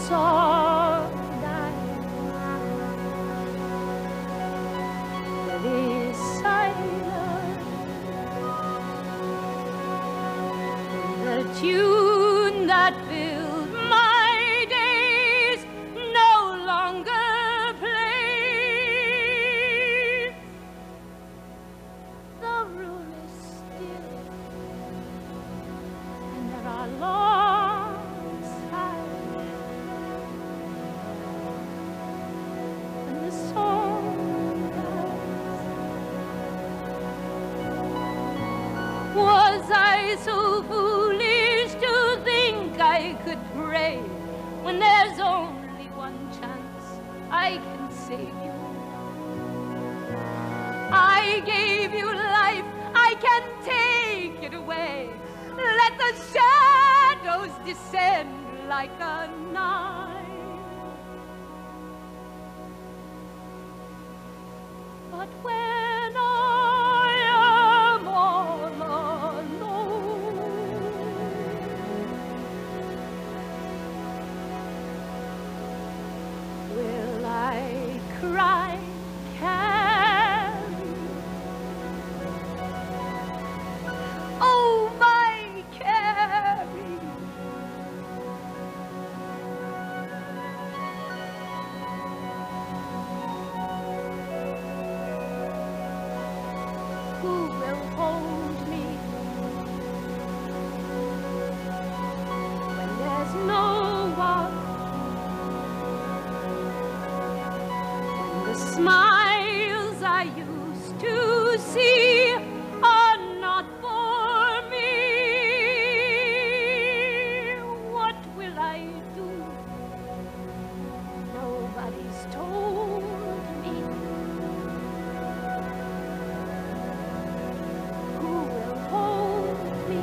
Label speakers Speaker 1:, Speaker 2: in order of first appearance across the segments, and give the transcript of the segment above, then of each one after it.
Speaker 1: song died. Very silent. The tune that filled my days no longer plays. The room is still, and there are long silence, and the song dies. Was I so foolish to think I could pray when there's only one chance I can save you? I gave you life, I can take it away. Let the shadows descend like a knife. But when I am all alone, will I cry, Carrie? Oh, my Carrie. Who will hold me when there's no one? When the smiles I used to see are not for me, what will I do? Nobody's told me. Who will hold me?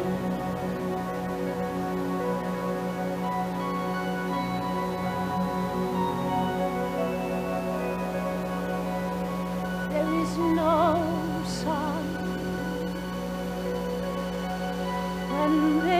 Speaker 1: There is no sun, and